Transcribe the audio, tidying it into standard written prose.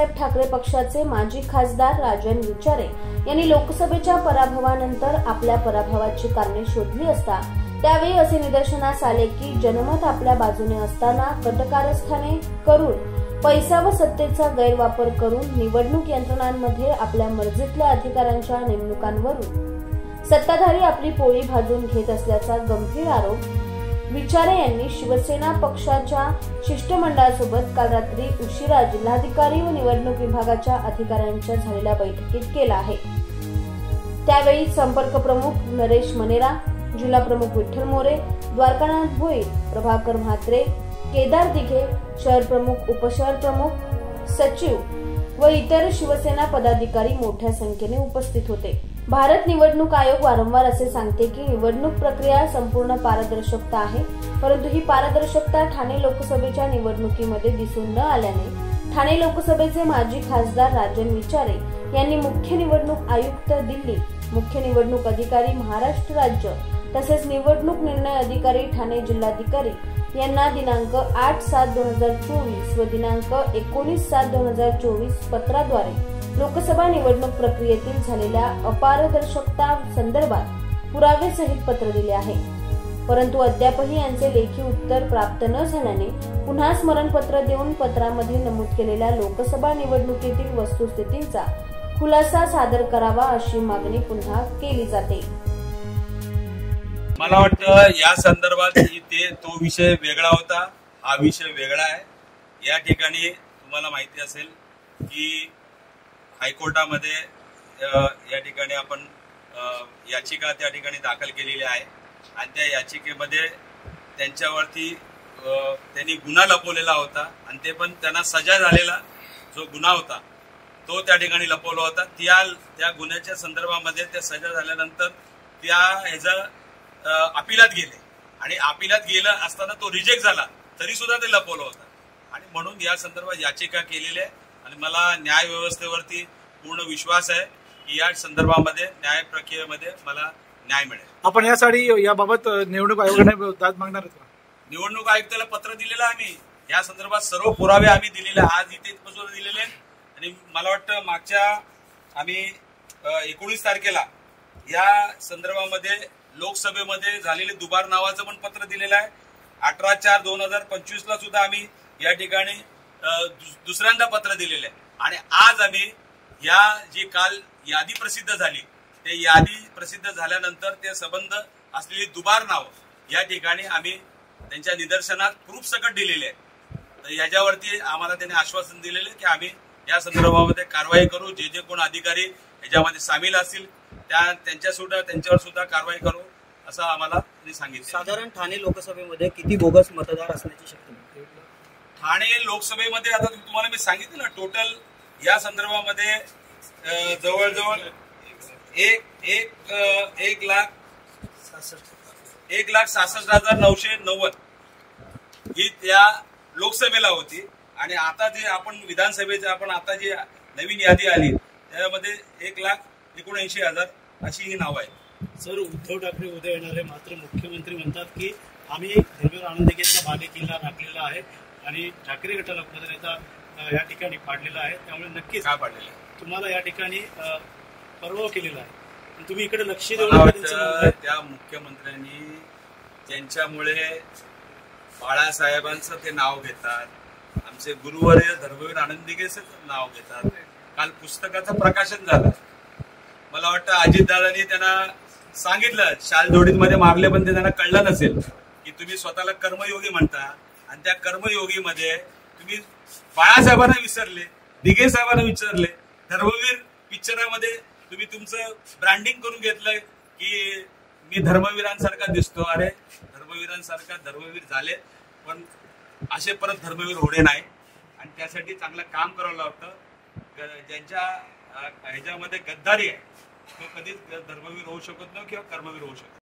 बाळासाहेब ठाकरे पक्षाचे माजी खासदार राजन विचारे यांनी लोकसभेच्या पराभवानंतर आपल्या पराभवाची कारणे शोधली असता त्यावेळी असे निदर्शनास आले की जनमत आपल्या बाजूने असताना कटकारस्थाने करून पैसा व सत्तेचा गैरवापर करून निवडणूक यंत्रणांमध्ये आपल्या मर्जीतल्या अधिकाऱ्यांच्या नेमणुकांवरून सत्ताधारी आपली पोळी भाजून घेत असल्याचा गंभीर आरोप विचारे यांनी शिवसेना पक्षाच्या शिष्टमंडळासोबत काल रात्री उशिरा जिल्हाधिकारी व निवडणूक विभागाच्या अधिकाऱ्यांच्या झालेल्या बैठकीत केला आहे। त्यावेळी संपर्क प्रमुख नरेश मनेरा, जिल्हा प्रमुख विठ्ठल मोरे, द्वारकानाथ भोईर, प्रभाकर म्हात्रे, केदार दिघे, शहर प्रमुख, उपशहर प्रमुख, सचिव व इतर शिवसेना पदाधिकारी मोठ्या संख्येने उपस्थित होते। भारत निवडणूक आयोग वारंवार असे सांगते की निवडणूक प्रक्रिया संपूर्ण पारदर्शकता आहे, परंतु ही पारदर्शकता ठाणे लोकसभेच्या निवडणुकीमध्ये दिसून न आल्याने ठाणे लोकसभेचे माजी खासदार राजन विचारे यांनी मुख्य निवडणूक आयुक्त दिल्ली, मुख्य निवडणूक अधिकारी महाराष्ट्र राज्य तसेच निवडणूक निर्णय अधिकारी ठाणे जिल्हाधिकारी यांना दिनांक 8/7/2024 व दिनांक 19/7/2024 पत्राद्वारे लोकसभा निवडणूक प्रक्रियेतील झालेल्या अपारदर्शकता संदर्भात पुरावे सहित पत्र दिले आहे, परंतु अद्यापही यांचे लेखी उत्तर प्राप्त न झाल्याने पुन्हा स्मरणपत्र देऊन पत्रामध्ये नमूद केलेल्या लोकसभा निवडणुकीतील वस्तुस्थितीचा खुलासा सादर करावा अशी मागणी पुन्हा केली जाते। मला वाटतं या संदर्भात तो विषय वेगळा होता, हा विषय वेगळा आहे। या ठिकाणी तुम्हाला माहिती असेल की हायकोर्टामध्ये या ठिकाणी आपण याचिका त्या ठिकाणी दाखल केलेली आहे आणि त्या याचिकेमध्ये त्यांच्यावरती त्यांनी गुन्हा लपवलेला होता आणि ते पण त्यांना सजा झालेला जो गुन्हा होता तो त्या ठिकाणी लपवला होता। त्या गुन्ह्याच्या संदर्भामध्ये त्या सजा झाल्यानंतर त्या अपिलात गेले आणि अपिलात गेलं असताना तो रिजेक्ट झाला तरी सुद्धा ते लपवलं होतं आणि म्हणून या संदर्भात याचिका केलेली आहे आणि मला न्याय व्यवस्थेवरती पूर्ण विश्वास आहे की या संदर्भामध्ये न्याय प्रक्रियेमध्ये मला न्याय मिळेल। आपण यासाठी याबाबत निवडणूक आयोगाने दाद मागणार आहात का? निवडणूक आयुक्ताला पत्र दिलेलं आम्ही या संदर्भात सर्व पुरावे आम्ही दिलेले आज इथे इथपासून दिलेले आणि मला वाटतं मागच्या आम्ही 19 तारखेला या संदर्भामध्ये लोकसभेमध्ये झालेले दुबार नावाचं पण पत्र दिलेलं आहे। 18/4/2025 ला सुद्धा आम्ही या ठिकाणी दुसऱ्यांदा पत्र दिलेलं आहे आणि आज आम्ही या जी काल यादी प्रसिद्ध झाली ते यादी प्रसिद्ध झाल्यानंतर ते संबंध असलेली दुबार नाव या ठिकाणी आम्ही त्यांच्या निदर्शनात प्रूफ सकट दिलेले आहे। तर याच्यावरती आम्हाला त्यांनी आश्वासन दिलेले की आम्ही या संदर्भामध्ये कारवाई करू, जे कोण अधिकारी याच्यामध्ये सामील असतील त्यांच्यावर सुद्धा कारवाई करू असं आम्हाला त्यांनी सांगितलं। साधारण ठाणे लोकसभेमध्ये किती बोगस मतदार असण्याची शक्यता? ठाणे लोकसभेमध्ये आता तुम्हाला मी सांगितलं ना टोटल या संदर्भामध्ये जवळजवळ 1,66,990 ही त्या लोकसभेला होती आणि आता जे आपण विधानसभेचे आपण आता जी नवीन यादी आली त्यामध्ये 1,79,000 अशी ही नाव आहे। सर, उद्धव ठाकरे उद्या येणार आहे, मात्र मुख्यमंत्री म्हणतात की आम्ही धर्मेंद्र आनंदगेचा भागे किल्ला राखलेला आहे आणि ठाकरे गटाला पदनेता या ठिकाणी पाडलेला आहे, त्यामुळे नक्कीच काय पाडलेलं आहे तुम्हाला या ठिकाणी परवाव केलेला आहे। तुम्ही इकडे लक्ष देऊन त्या मुख्यमंत्र्यांनी त्यांच्यामुळे बाळासाहेबांचं ते नाव घेतात, आमचे गुरुवर्य धर्मवीर आनंदगेचं नाव घेतात। काल पुस्तकाचं प्रकाशन झालं, मला वाटतं अजितदादांनी त्यांना सांगितलं शालजोडीमध्ये मारले पण ते त्यांना कळलं नसेल की तुम्ही स्वतःला कर्मयोगी म्हणता आणि त्या कर्मयोगीमध्ये तुम्ही बाळासाहेबांना विसरले, दिघे साहेबांना विसरले, धर्मवीर पिक्चरामध्ये तुम्ही तुमचं ब्रँडिंग करून घेतलंय की मी धर्मवीरांसारखा दिसतो। अरे धर्मवीरांसारखा धर्मवीर झाले पण असे परत धर्मवीर होणे नाही आणि त्यासाठी चांगलं काम करावं लागतं। ज्यांच्या ह्याच्यामध्ये गद्दारी आहे तो कधीच धर्मवीर होऊ शकत नाही किंवा कर्मवीर होऊ शकत।